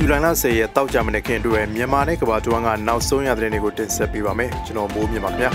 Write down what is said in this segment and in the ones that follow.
ဇူလိုင်လ10ရက်တောက်ကြမနေ့ခင်အတွက်မြန်မာနဲ့ကမ္ဘာတဝန်းကနောက်ဆုံးရတဲ့နေ့ကိုတင်ဆက်ပေးပါမယ်ကျွန်တော်မိုးမြင့်ပါခင်ဗျာ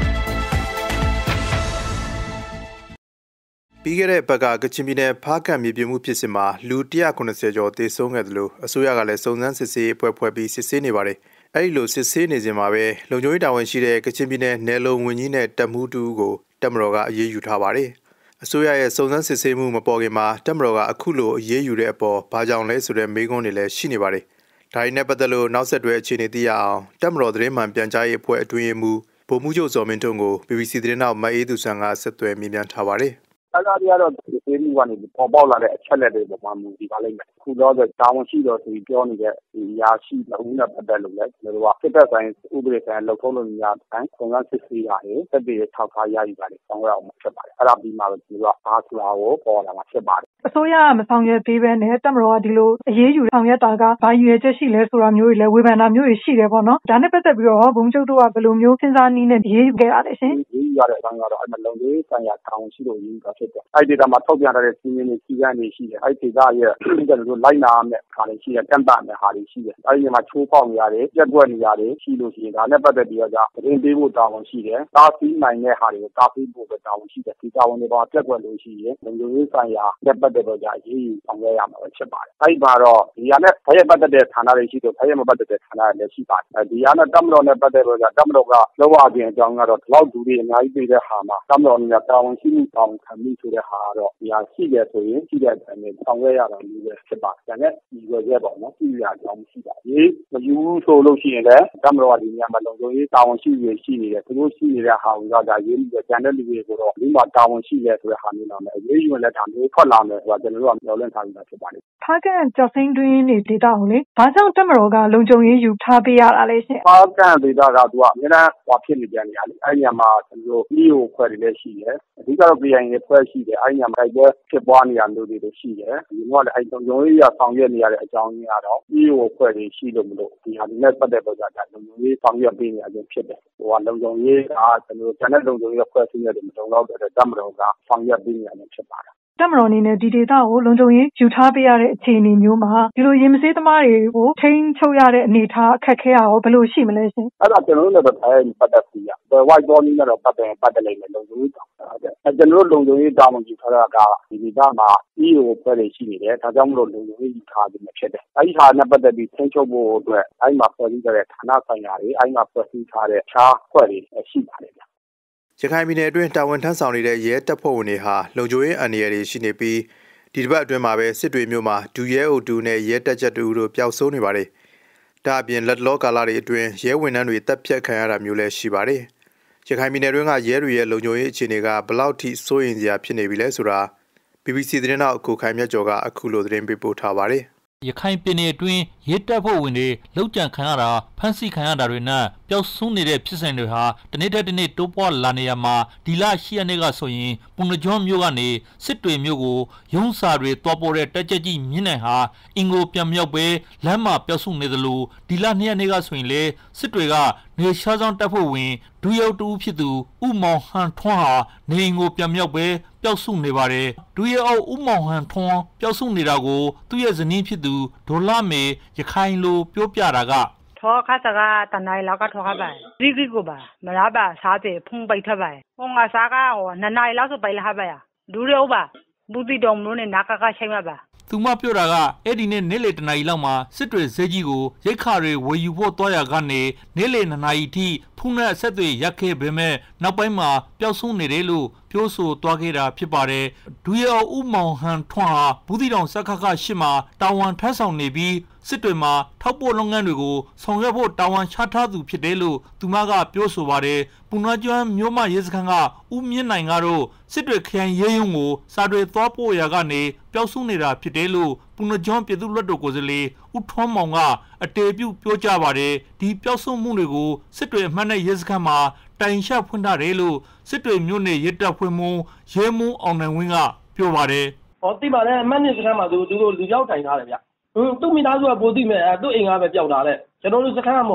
ပြီးခဲ့တဲ့ဘက်ကကချင်ပြည်နယ်ဖားကန့်မြေပြင်မှုဖြစ်စဉ်မှာလူ190ကျော်သေဆုံးခဲ့တယ်လို့အစိုးရကလည်းစုံစမ်းစစ်ဆေးဖွဲ့ပြီးစစ်ဆေးနေပါတယ်အဲ့ဒီလိုစစ်ဆေးနေစဉ်မှာပဲလုံခြုံရေးတာဝန်ရှိတဲ့ကချင်ပြည်နယ်နယ်လုံဝန်ကြီးနဲ့တပ်မှုတူကိုတပ်မတော်ကအရေးယူထားပါတယ်အစိုးရရဲ့စုံစမ်းစစ်ဆေးမှုမပေါ်ခင်မှာတပ်မတော်ကအခုလိုအရေးယူတဲ့အပေါ်ဘာကြောင့်လဲဆိုတဲ့မေးခွန်းတွေလည်းရှိနေပါတယ်။ဒါရင်းနဲ့ပတ်သက်လို့နောက်ဆက်တွဲအခြေအနေသိရအောင်တပ်မတော်သတင်းမှန်ပြန်ကြားရေးအဖွဲ့အတွင်းမှုဗိုလ်မှူးချုပ်ဇော်မင်းထွန်းကို BBC သတင်းတောက်မအေးသူဆန်ကဆက်သွယ်မြင်မြန်ထားပါတယ်။အဲ့ဒါတွေကတော့ဒီသေးမှုကနေပေါ်ပေါက်လာတဲ့အချက်လက်တွေပေါ်မှာမူတည်ပါလိမ့်မယ်။ခုတော့တာဝန်ရှိတော်သူပြောနေတဲ့ဒီရာရှိဦးနဲ့ပတ်သက်လို့လည်းကျွန်တော်တို့ကစစ်တပ်ဆိုင်ဥပဒေဆိုင်လောက်ထုံးလို့များတိုင်းစုံစမ်းစစ်ဆေးရတယ်။တပ်တွေထောက်ထားရယူပါတယ်။ဆောင်းရအောင်ဖြစ်ပါတယ်။အဲ့ဒါပြီးမှတော့ကျွန်တော်ကဘာဆိုတာကိုပေါ်လာမှာဖြစ်ပါတယ်။အစိုးရကမဆောင်ရွက်သေးပဲနဲ့တပ်မတော်ကဒီလိုအရေးယူဆောင်ရွက်တာကဘာရည်ရွယ်ချက်ရှိလဲဆိုတာမျိုးတွေလည်းဝေဖန်တာမျိုးတွေရှိတယ်ပေါ့နော်။ဒါနဲ့ပတ်သက်ပြီးတော့ဘုံချုပ်တို့ကဘယ်လိုမျိုးစဉ်းစားနည်းနဲ့အရေးယူခဲ့ရလဲရှင်။ရေးယူရတဲ့အပိုင်းကတော့အဲ့မလုံးလေးဆိုင်ရာတာဝန်ရှိလို့ရေးယူတာဖြစ်တယ်။အဲ့ဒီဒေတာမှာထောက်ပြထားတဲ့စီမင်းတွေစီကံတွေရှိတယ်။အဲ့ဒီဒေတာရဲ့ကျွန်တော်တို့လိုက်နာမယ့်ခါတွေရှိတယ်။ကန့်ပတ်မယ့်ဟာတွေရှိတယ်။အဲ့ဒီမှာချိုးပေါက်နေရတယ်၊ပြက်ကွက်နေရတယ်ရှိလို့ရှိရင်ဒါနဲ့ပတ်သက်ပြီးတော့သတင်းပေးဖို့တာဝန်ရှိတယ်။တားဆီးနိုင်တဲ့ဟာတွေကိုတားဆီးဖို့တာဝန်ရှိတယ်။ဒီတာဝန်တွေပေါ်ပြက်ကွက်လို့ရှိရင်လုံခြုံရေးဆိုင်ရာနဲ့ပတ်သက်တော့ရေးယူဆောင်ရွက်ရမှာဖြစ်ပါတယ်။အဲ့ဒီမှာတော့ဒီဟာနဲ့ဖရဲပတ်သက်တဲ့ဌာနတွေရှိတော့ဖရဲမပတ်သက်တဲ့ဌာနတွေလည်းရှိပါတယ်။ဒီဟာနဲ့တပ်မတော်နဲ့ပတ်သက်တော့တပ်မတော်ကလောက်အပြင်အကြောင်းကတော့ဒီလောက်ဒူတွေအများကြီးပြေးတဲ့ဟာမှာတပ်မတော်နဲ့တာဝန်ရှိမှုတောင်းခံမှုဆိုတဲ့ဟာကတော့ဒီဟာရှိတယ်ဆိုရင်ရှိတဲ့အတိုင်းနဲ့ဆောင်ရွက်ရတာမျိုးပဲဖြစ်ပါတယ်။ဒါနဲ့ဒီလိုရဲပေါ့နော်ပြည်ရအောင်ရှိတာ။ဒီမယူဆိုလို့ရှိရင်လည်းတပ်မတော်ကဒီနေရာမှာလုံခြုံရေးတာဝန်ရှိနေတယ်။သူတို့ရှိနေတဲ့ဟာကိုတော့ရေးပြီးကြံတဲ့လူတွေကိုတော့ဒီမှာတာဝန်ရှိတယ်ဆိုတဲ့ဟာမျိုးတော့ရေးယူလည်းဒါမျိုးထွက်လာမယ်ဆိုတာကျွန်တော်တို့ကမျှော်လင့်ထားပြီးဖြစ်ပါတယ်။ဖားကန့်ကျောက်စိမ်းတွင်းနေဒေတာကိုလေဘာကြောင့်တပ်မတော်ကလုံခြုံရေးယူထားပေးရတာလဲရှင်။ဖားကန့်ဒေတာကသူကအများအားဟောဖြစ်နေကြနေရတယ်။အဲ့ဒီမှာကျွန်တော်တို့ EO ဖွဲ့တွေလည်းရှိတယ်။အဓိကတော့ PIN ဖွဲ့ရှိတယ်။အဲ့ဒီမှာတိုက်ပွဲဖြစ်ပွားနေရမျိုးတွေရှိတယ်။ဒီမှာလည်းအဲ့လုံခြုံရေးရဆောင်ရွက်နေရတဲ့အကြောင်းရင်းကတော့ EO ဖွဲ့တွေရှိလို့မလို့ဒီဟာဒီနဲ့ပတ်သက်တော့ဒါလုံခြုံရေးဆောင်ရွက်ပေးနေရခြင်းဖြစ်တယ်။ဟိုကလုံခြုံရေးကကျွန်တော်တို့ကျန်တဲ့လုံခြုံရေးဖွဲ့စည်းနေတယ်မတုံတော့တဲ့တပ်မတော်ကဆောင်ရွက်ပေးနေရခြင်းဖြစ်ပါတယ်တပ်မတော်အနေနဲ့ဒီဒေတာကိုလုံခြုံရေးယူထားပေးရတဲ့အခြေအနေမျိုးမှာဒီလိုရင်မစေးသမားတွေကိုထိန်းချုပ်ရတဲ့အနေအထားအခက်ခဲရောဘယ်လိုရှိမလဲရှင်အဲ့ဒါကျွန်တော်တို့လည်းပတ်သက်ပြီးရဝိုက်တော်နည်းနဲ့တော့ပတ်သက်လိမ့်မယ်လုံခြုံရေးတောင်းတယ်ကျွန်တော်တို့လုံခြုံရေးတာဝန်ယူထားတာကဒီဒေတာမှာ EO ဖွဲ့တွေရှိနေတယ်ဒါကြောင့်မလို့လုံခြုံရေးယူထားခြင်းဖြစ်တယ်အဲ့ဒီဟာနဲ့ပတ်သက်ပြီးထိန်းချုပ်ဖို့အတွက်အဲ့မှာဖွဲ့စည်းထားတဲ့ဌာနဆိုင်ရာတွေအဲ့မှာဖွဲ့စည်းထားတဲ့ခြားဖွဲ့တွေရှိပါတယ်ရခိုင်ပြည်နယ်အတွင်းတာဝန်ထမ်းဆောင်နေတဲ့ရဲတပ်ဖွဲ့ဝင်တွေဟာလုံခြုံရေးအန္တရာယ်တွေရှိနေပြီးဒီတစ်ပတ်အတွင်းမှာပဲစစ်တွေမြို့မှာဒူရဲအုပ်တူနဲ့ရဲတပ်ချက်တူတို့ပျောက်ဆုံးနေပါတယ်။ဒါအပြင်လက်လောကာလတွေအတွင်းရဲဝန်ထမ်းတွေတပ်ဖြတ်ခံရတာမျိုးလည်းရှိပါတယ်။ရခိုင်ပြည်နယ်တွင်းကရဲတွေရဲ့လုံခြုံရေးအခြေအနေကဘယ်လောက်ထိစိုးရိမ်စရာဖြစ်နေပြီလဲဆိုတာ BBC သတင်းတောက်ကိုခိုင်မြတ်ကျော်ကအခုလိုသတင်းပေးပို့ထားပါတယ်။ရခိုင်ပြည်နယ်အတွင်းရဲတပ်ဖွဲ့ဝင်တွေလောက်ကျန်ခံရတာဖမ်းဆီးခံရတာတွေနဲ့ပျောက်ဆုံးနေတဲ့ဖြစ်စဉ်တွေဟာတနေ့တစ်နေ့တိုးပွားလာနေရမှာဒီလ10ရက်နေ့ကဆိုရင်ပုဏ္ဏကျွန်းမြို့ကနေစစ်တွေမြို့ကိုရုံးစာတွေတွားပေါ်တဲ့တက်ကြကြီးမြင်းနိုင်ဟာအင်ကိုပြန်မြောက်ပဲလမ်းမှာပျောက်ဆုံးနေသလိုဒီလ2ရက်နေ့ကဆိုရင်လေစစ်တွေကနေရှားဆောင်တပ်ဖွဲ့ဝင်ဒူရုပ်တူဖြစ်သူဥမောင်ဟန်ထွန်းဟာနေအင်ကိုပြန်မြောက်ပဲပျောက်ဆုံးနေပါတယ်ဒူရဲအုပ်ဥမောင်ဟန်ထွန်းပျောက်ဆုံးနေတာကိုသူ့ရဲ့ဇနီးဖြစ်သူဒေါ်လာမေရခိုင်လိုပြောပြတာကထောခါစကတနိုင်လောက်ကထောခပါရီရီကိုပါမလားပါစားတဲ့ဖုန်ပိတ်ထပါဟောငါစားကဟောနနိုင်လောက်ဆိုပိတ်လာပါဒူရဲအုပ်ပါဘူးတီတော်မလို့နဲ့နာကချိုင်မှာပါသူမပြောတာကအဲ့ဒီနေ့နေ့လေတနာရီလောက်မှာစစ်တွေဈေးကြီးကိုရိတ်ခါတွေဝယ်ယူဖို့တွားရကနေနေ့လေ2နာရီထိဖုန်းနဲ့ဆက်သွယ်ရက်ခဲ့ပေမဲ့နောက်ပိုင်းမှာပျောက်ဆုံးနေတယ်လို့ပြောဆိုတွားခဲ့တာဖြစ်ပါတယ်ဒူရဲဥမောင်ဟန်ထွန်းဟာဘူးတီတောင်စက္ခခ8မှာတာဝန်ထမ်းဆောင်နေပြီးစစ်တွေမှာထောက်ပို့လုပ်ငန်းတွေကိုဆောင်ရွက်ဖို့တာဝန်ချထားသူဖြစ်တယ်လို့သူမကပြောဆိုပါတယ်ပုဏ္ဏကျွန်းမြို့မရဲစခန်းကဦးမြင့်နိုင်ကတော့စစ်တွေခရိုင်ရဲရုံးကိုစာတွေသွားပို့ရကနေပျောက်ဆုံးနေတာဖြစ်တယ်လို့ပုဏ္ဏကျွန်းပြည်သူ့လွှတ်တော်ကိုယ်စားလှယ်ဦးထွန်းမောင်ကအတေပြုပြောကြားပါတယ်ဒီပျောက်ဆုံးမှုတွေကိုစစ်တွေအမှတ်နဲ့ရဲစခန်းမှာတိုင်ရှဖွင့်ထားတယ်လို့စစ်တွေမြို့နယ်ရဲတပ်ဖွဲ့မှူးရဲမှူးအောင်နိုင်ဝင်းကပြောပါတယ်ဟောတိပါလဲအမှတ်နဲ့စခန်းမှာသူတို့လူရောက်တိုင်ထားတယ်ဗျသူ့မိသားစုကပိုသိမဲ့သူ့အိမ်ကပဲပျောက်တာလေကျွန်တော်တို့စခန်းကမဟုတ်ဘူး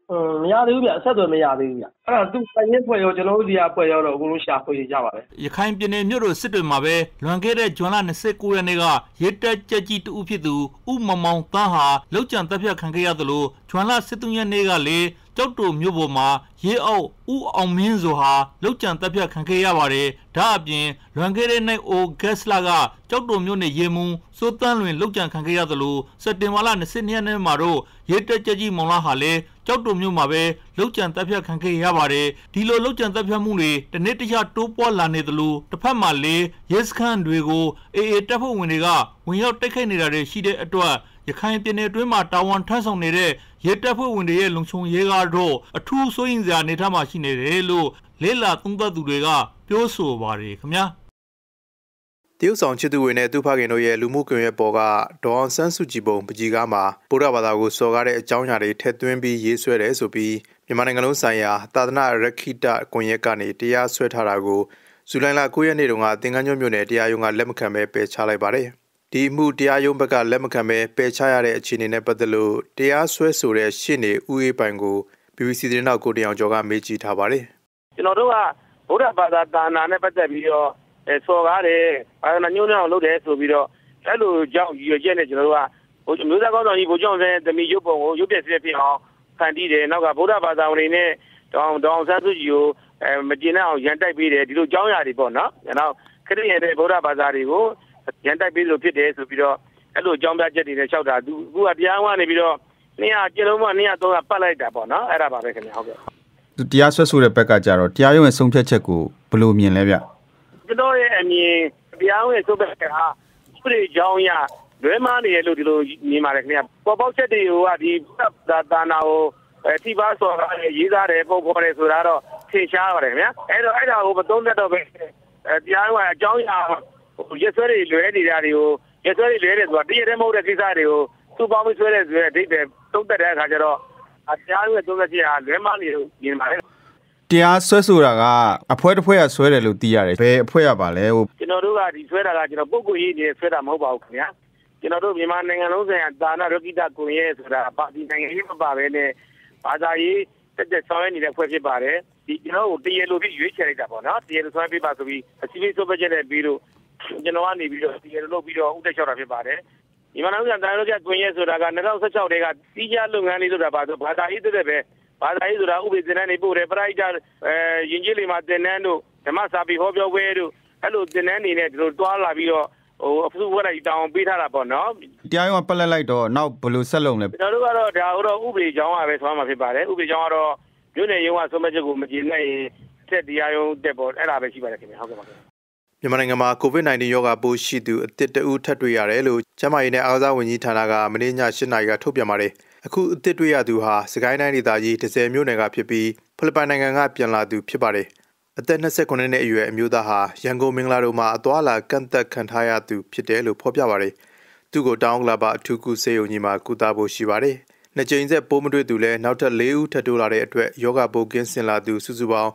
မရသေးဘူးဗျအဆက်အသွယ်မရသေးဘူးဗျအဲ့ဒါသူဆိုင်ရင်ဖွဲ့ရောကျွန်တော်တို့ဒီကဖွဲ့ရောတော့အကုန်လုံးရှာဖွေကြပါပဲရခိုင်ပြည်နယ်မြို့တော်စစ်တွေမှာပဲလွန်ခဲ့တဲ့ဇွန်လ29ရက်နေ့ကရဲတပ်ကြက်ကြီးတူဖြစ်သူဦးမောင်မောင်တန်းဟာလောက်ကျန်တပ်ဖြတ်ခံခဲ့ရသလိုဇွန်လ13ရက်နေ့ကလည်းကျောက်တော်မြို့ပေါ်မှာရဲအောက်ဦးအောင်မင်းဆိုဟာလောက်ကျန်တပ်ဖြတ်ခံခဲ့ရပါတယ်ဒါအပြင်လွန်ခဲ့တဲ့နေ့အိုဂက်စလာကကျောက်တော်မြို့နယ်ရဲမှုစိုးတန်းလွင်လောက်ကျန်ခံခဲ့ရသလိုစက်တင်ဘာလ22ရက်နေ့မှာတော့ရဲတပ်ကြက်ကြီးမောင်လာဟာလည်းကျောက်တော်မြို့မှာပဲလောက်ကျန်တပ်ဖြတ်ခံခဲ့ရပါတယ်ဒီလိုလောက်ကျန်တပ်ဖြတ်မှုတွေတနေ့တခြားတိုးပွားလာနေသလိုတစ်ဖက်မှာလည်းရဲစခန်းတွေကိုအေအေတပ်ဖွဲ့ဝင်တွေကဝင်ရောက်တိုက်ခိုက်နေတာတွေရှိတဲ့အတွက်ရခိုင်ပြည်နယ်အတွင်းမှာတာဝန်ထမ်းဆောင်နေတဲ့ရဲတပ်ဖွဲ့ဝင်တွေရဲ့လုံခြုံရေးကတော့အထူးစိုးရိမ်စရာအနေအထားမှာရှိနေတယ်လို့လေးလာသုံးသပ်သူတွေကပြောဆိုပါတယ်ခင်ဗျာတရုတ်ဆောင်ချစ်သူတွေနဲ့သူဖခင်တို့ရဲ့လူမှုကွန်ရက်ပေါ်ကဒေါ်အောင်ဆန်းစုကြည်ပုံပကြီးကားမှာဗုဒ္ဓဘာသာကိုစော်ကားတဲ့အကြောင်းအရာတွေထည့်သွင်းပြီးရေးဆွဲတယ်ဆိုပြီးမြန်မာနိုင်ငံလုံးဆိုင်ရာသာသနာရခိတကွန်ရက်ကနေတရားစွဲထားတာကိုဇူလိုင်လ9ရက်နေ့တုန်းကသင်္ကန်းကျွန်းမြို့နယ်တရားရုံးကလက်မခံဘဲပယ်ချလိုက်ပါတယ်ဒီမှုတရားရုံးဘက်ကလက်မခံဘဲပယ်ချရတဲ့အခြေအနေနဲ့ပတ်သက်လို့တရားစွဲဆိုတဲ့ရှင်းနေဦးအေးပိုင်ကို BBC သတင်းတောက်ကိုတအောင်ကျော်ကမေးကြည့်ထားပါတယ်ကျွန်တော်တို့ကဗုဒ္ဓဘာသာတာနာနဲ့ပတ်သက်ပြီးတော့စော်ကားတယ်ဘာသာညှိုးနှောင်းလုပ်တယ်ဆိုပြီးတော့အဲ့လိုကြောင့်ရည်ရွယ်ချက်နဲ့ကျွန်တော်တို့ကမျိုးသားကောင်းဆောင်ကြီးဗိုလ်ချုပ်ဆန်းသမီးရုပ်ပုံကိုရုပ်ပြစစ်ဖြစ်အောင်ဖန်တီးတယ်နောက်ကဗုဒ္ဓဘာသာဝင်တွေနဲ့ဒေါအောင်ဆန်းစုကြည်ကိုမကျေနပ်အောင်ရန်တိုက်ပေးတယ်ဒီလိုကြောင်းရာတွေပေါ့နော်နောက်ခရစ်ယာန်တဲ့ဗုဒ္ဓဘာသာတွေကိုရန်တိုက်ပေးလို့ဖြစ်တယ်ဆိုပြီးတော့အဲ့လိုအကြောင်းပြချက်တွေနဲ့လျှောက်တာအခုကတရားဝင်နေပြီးတော့200ကျလုံးမှ200 300ပတ်လိုက်တာပေါ့နော်အဲ့ဒါပါပဲခင်ဗျာဟုတ်ကဲ့သူတရားစွဲဆိုတဲ့ဘက်ကကြတော့တရားရုံးရဲ့ဆုံးဖြတ်ချက်ကိုဘယ်လိုမြင်လဲဗျကျွန်တော်ရဲ့အမြင်တရားဝင်ဆုံးဖြတ်ချက်ဟာဥပဒေကြောင်းအရလွဲမှားနေရလို့ဒီလိုမြင်ပါတယ်ခင်ဗျာပေါ်ပေါက်ချက်တွေကဒီသာနာကိုထိပါစော်ကားရေးသားတယ်ပုံဖော်တယ်ဆိုတာတော့ထင်ရှားပါတယ်ခင်ဗျာအဲ့ဒါကိုမသုံးတတ်တော့ပဲတရားဝင်အကြောင်းအရာရက်စွဲတွေလွဲနေတာတွေကိုရက်စွဲတွေလွဲတယ်ဆိုတာတရတဲ့မဟုတ်တဲ့ကိစ္စတွေကိုသူ့ပေါင်းပြီးဆွဲတဲ့ဆိုတဲ့အဓိပ္ပာယ်သုံးတတ်တဲ့အခါကျတော့တရားဝင်သုံးသက်ချက်ဟာလွဲမှားနေလို့မြင်ပါတယ်တရားဆွဲဆိုတာကအဖွဲတစ်ဖွဲကဆွဲတယ်လို့သိရတယ်ဘယ်အဖွဲရပါလဲကျွန်တော်တို့ကဒီဆွဲတာကကျွန်တော်ပုဂ္ဂိုလ်ရေးနေဆွဲတာမဟုတ်ပါဘူးခင်ဗျာကျွန်တော်တို့မြန်မာနိုင်ငံလုံးဆိုင်ရာသာနာရခိတကွန်ရက်ဆိုတာပါတီနိုင်ငံရေးမပါဘဲနဲ့ဘာသာရေးတက်ဆောင်ရနေတဲ့ဖွဲ့ဖြစ်ပါတယ်ဒီကျွန်တော်တို့တရားလိုပြီးရွေးချယ်လိုက်တာပေါ့နော်တရားလိုဆွဲပေးပါဆိုပြီးအစီအစဉ်ဆိုပတ်ချက်နဲ့ပြီးလို့ကျွန်တော်ကနေပြီးတော့တရားလိုလုပ်ပြီးတော့ဥတက်လျှောက်တာဖြစ်ပါတယ်မြန်မာနိုင်ငံသာနာရခိတကွန်ရက်ဆိုတာက2016တည်းကတီးခြားလုပ်ငန်းလေးဆိုတာပါဆိုဘာသာရေးတဲ့ပဲဘာသာရေးဆိုတာဥပဒေသင်တန်းတွေပို့တယ်ပရိဒတ်ယဉ်ကျေးလေးမှာသင်တန်းတို့ဓမ္မစာပေဟောပြောပွဲတို့အဲ့လိုသင်တန်းတွေနဲ့ဒီလိုတွားလာပြီးတော့အဖူးဝက်လိုက်တောင်းပေးထားတာပေါ့နော်တရားရုံးကပတ်လက်လိုက်တော့နောက်ဘယ်လိုဆက်လုပ်လဲကျွန်တော်တို့ကတော့ဒါတော့ဥပဒေကြောင်းကပဲဆွမ်းမှာဖြစ်ပါတယ်ဥပဒေကြောင်းကတော့မြို့နယ်ရုံးကဆုံးဖြတ်ချက်ကိုမကျေနပ်ရင်တက်တရားရုံးတက်ပေါ်အဲ့ဒါပဲရှိပါတယ်ခင်ဗျဟုတ်ကဲ့ပါမြန်မာနိုင်ငံမှာ COVID-19 ရောဂါပိုးရှိသူအသစ်တဦးထပ်တွေ့ရတယ်လို့ကျန်းမာရေးနဲ့အားကစားဝန်ကြီးဌာနကမနေ့ည8:00 နာရီကထုတ်ပြန်ပါတယ်အခုအသစ်တွေ့ရသူဟာစကိုင်းတိုင်းဒေသကြီး10မြို့နယ်ကဖြစ်ပြီးဖိလစ်ပိုင်နိုင်ငံကပြန်လာသူဖြစ်ပါတယ်အသက်29နှစ်အရွယ်အမျိုးသားဟာရန်ကုန်မင်္ဂလာတို့မှာအသွာလာကန့်သက်ခံထားရသူဖြစ်တယ်လို့ဖော်ပြပါတယ်သူကိုတောင်ကလာပါအထူးကုဆေးရုံကြီးမှာကုသဖို့ရှိပါတယ်နှစ်ကြိမ်ဆက်ပိုးမတွေ့သူလည်းနောက်ထပ်4ဦးထပ်တိုးလာတဲ့အတွက်ယောဂပိုးကင်းစင်လာသူစုစုပေါင်း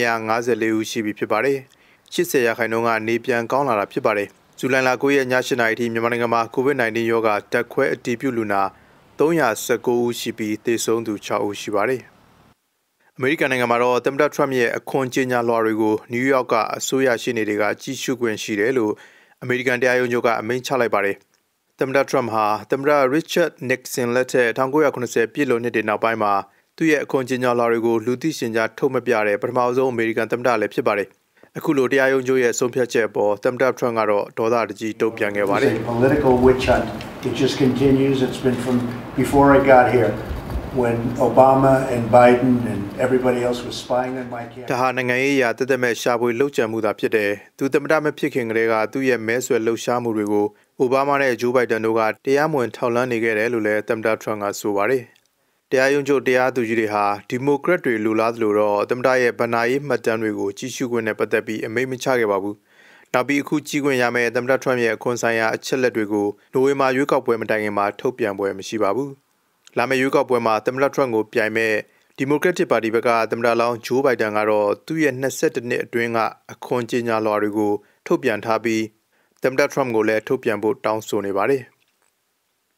254ဦးရှိပြီဖြစ်ပါတယ်80%ကနေပြန်ကောင်းလာတာဖြစ်ပါတယ်ဇူလိုင်လ9ရက်ည8:00 နာရီထိမြန်မာနိုင်ငံမှာ COVID-19 ရောဂါတက်ခွဲအတည်ပြုလူနာ319ဦးရှိပြီးသေဆုံးသူ6ဦးရှိပါတယ်အမေရိကန်နိုင်ငံမှာတော့သမ္မတထရမ့်ရဲ့အခွန်ကြေညာလွှာတွေကိုနယူးယောက်ကအစိုးရရှေ့နေတွေကကြီးစုခွင့်ရှိတယ်လို့အမေရိကန်တရားရုံးချုပ်ကအမိန့်ချလိုက်ပါတယ်သမ္မတထရမ့်ဟာသမ္မတရစ်ချတ်နစ်ဆင်လက်ထက်1990ပြည့်လွန်နှစ်တွေနောက်ပိုင်းမှာသူ့ရဲ့အခွန်ကြေညာလွှာတွေကိုလူသိရှင်ကြားထုတ်မပြတဲ့ပထမဆုံးအမေရိကန်သမ္မတလည်းဖြစ်ပါတယ်အခုလိုတရားရုံးချုပ်ရဲ့ဆုံးဖြတ်ချက်အပေါ်သမ္မတထရမ့်ကတော့ဒေါသတကြီးတုံ့ပြန်ခဲ့ပါတယ် political witch hunt it just continues it's been from before I got here when Obama and Biden and everybody else was spying on my campaign ဒါဟာနိုင်ငံရေးအရာတက်မဲ့ရှာဖွေလှုပ်ကြံမှုသာဖြစ်တယ်သူသမ္မတမဖြစ်ခင်ကတည်းကသူ့ရဲ့မဲဆွယ်လှုပ်ရှားမှုတွေကိုအိုဘားမားနဲ့ဂျိုးဘိုင်ဒန်တို့ကတရားမဝင်ထောက်လှမ်းနေခဲ့တယ်လို့လည်းသမ္မတထရမ့်ကဆိုပါတယ်တရားရုံးချုပ်တရားသူကြီးတွေဟာဒီမိုကရက်တွေလူလားသလိုတော့သမ္မတရဲ့ဗဏ္ဍာရေးမှတ်တမ်းတွေကိုကြီးစုခွင့်နဲ့ပတ်သက်ပြီးအမိန့်မချခဲ့ပါဘူး။နောက်ပြီးအခုကြီးခွင့်ရမယ့်သမ္မတထရမ့်ရဲ့အခွန်ဆိုင်ရာအချက်လက်တွေကိုနိုဝင်ဘာရွေးကောက်ပွဲမတိုင်ခင်မှာထုတ်ပြန်ပွဲမရှိပါဘူး။လာမယ့်ရွေးကောက်ပွဲမှာသမ္မတထရမ့်ကိုပြိုင်မဲ့ဒီမိုကရက်တစ်ပါတီဘက်ကသမ္မတလောင်းဂျိုးဘိုင်ဒန်ကတော့သူ့ရဲ့22နှစ်အတွင်းကအခွန်ကြေညာလွှာတွေကိုထုတ်ပြန်ထားပြီးသမ္မတထရမ့်ကိုလည်းထုတ်ပြန်ဖို့တောင်းဆိုနေပါတယ်။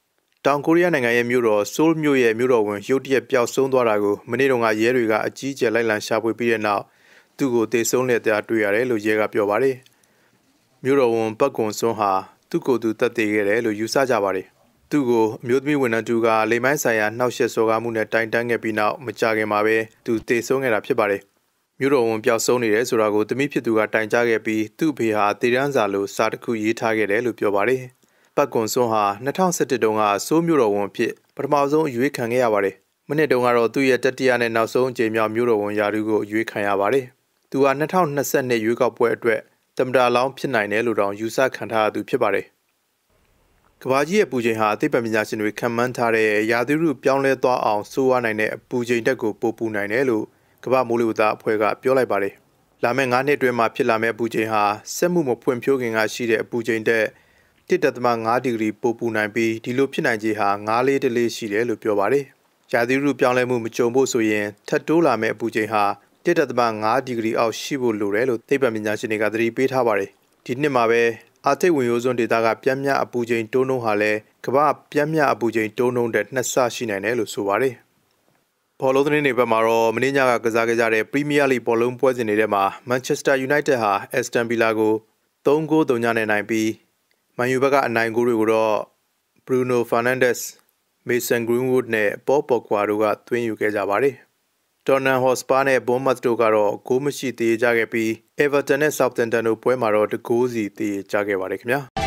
တောင်ကိုရီးယားနိုင်ငံရဲ့မြို့တော်ဆိုးလ်မြို့ရဲ့မြို့တော်ဝန်ရုတ်တရက်ပျောက်ဆုံးသွားတာကိုမနေ့တုန်းကရဲတွေကအကြီးအကျယ်လိုက်လံရှာဖွေပြီးတဲ့နောက်သူ့ကိုတေဆုံးလက်တရားတွေ့ရတယ်လို့ရဲကပြောပါတယ်။မြို့တော်ဝန်ပတ်ကွန်စွန်းဟာသူ့ကိုယ်သူတပ်သေးခဲ့တယ်လို့ယူဆကြပါတယ်။သူ့ကိုအမျိုးသမီးဝန်ထမ်းတူကလိမ်မိုင်းဆိုင်ရာနှောက်ယှက်စော်ကားမှုနဲ့တိုင်တန်းခဲ့ပြီးနောက်မကြာခင်မှာပဲသူတေဆုံးခဲ့တာဖြစ်ပါတယ်။မြို့တော်ဝန်ပျောက်ဆုံးနေတယ်ဆိုတာကိုသမီးဖြစ်သူကတိုင်ကြားခဲ့ပြီးသူ့ဖေဟာတေရန်စာလိုစာတစ်ခုရေးထားခဲ့တယ်လို့ပြောပါတယ်။ပတ်ကွန်စွန်းဟာ2017တုန်းကဆိုးမြို့တော်ဝန်ဖြစ်ပထမဆုံးအရွေးခံခဲ့ရပါတယ်။မနှစ်တုန်းကတော့သူ့ရဲ့တတိယနဲ့နောက်ဆုံးအကြိမ်မြောက်မြို့တော်ဝန်ရာထူးကိုအရွေးခံရပါတယ်။သူဟာ2022ရွေးကောက်ပွဲအတွက်သမ္မတလောင်းဖြစ်နိုင်တယ်လို့တောင်ယူဆခံထားရသူဖြစ်ပါတယ်။ကမ္ဘာကြီးရဲ့ပူချိန်ဟာအသိပညာရှင်တွေခံမှန်းထားတဲ့ရာသီဥတုပြောင်းလဲသွားအောင်ဆိုးဝါးနိုင်တဲ့အပူချိန်တက်ကိုပိုပူနိုင်တယ်လို့ကမ္ဘာမိုးလေဝသအဖွဲ့ကပြောလိုက်ပါတယ်။လာမယ့်9နှစ်အတွင်းမှာဖြစ်လာမယ့်အပူချိန်ဟာစက်မှုမဖွံ့ဖြိုးခင်ကရှိတဲ့အပူချိန်တက်1.5 ဒီဂရီပိုပူနိုင်ပြီးဒီလိုဖြစ်နိုင်ခြေဟာ9လေးတလေးရှိတယ်လို့ပြောပါတယ်။ရာသီဥတုပြောင်းလဲမှုမကြုံဖို့ဆိုရင်ထပ်တိုးလာမယ့်အပူချိန်ဟာ1.5 ဒီဂရီအောက်ရှိဖို့လိုတယ်လို့သိပ္ပံပညာရှင်တွေကသတိပေးထားပါတယ်။ဒီနှစ်မှာပဲအာတိတ်ဝင်ရိုးစွန်းဒေသကပြင်းပြအပူချိန်တိုးနှုန်းဟာလည်းကမ္ဘာပြင်းပြအပူချိန်တိုးနှုန်းတဲ့2ဆရှိနိုင်တယ်လို့ဆိုပါတယ်။ဘောလုံးသတင်းတွေဘက်မှာတော့မင်းညကကစားခဲ့ကြတဲ့ Premier League ဘောလုံးပွဲစဉ်တွေထဲမှာ Manchester United ဟာ Aston Villa ကို3-0 နဲ့နိုင်ပြီးMan U ဘက်ကအနိုင်ဂိုးတွေကိုတော့ Bruno Fernandes, Mason Greenwood နဲ့ Paul Pogba တို့ကသွင်းယူခဲ့ကြပါတယ်။ Tottenham Hotspur နဲ့ Bournemouth တို့ကတော့ဂိုးမရှိသေးကြခဲ့ပြီး Everton နဲ့ Southampton တို့ပွဲမှာတော့တဂိုးစီသေးကြခဲ့ပါတယ်ခင်ဗျာ။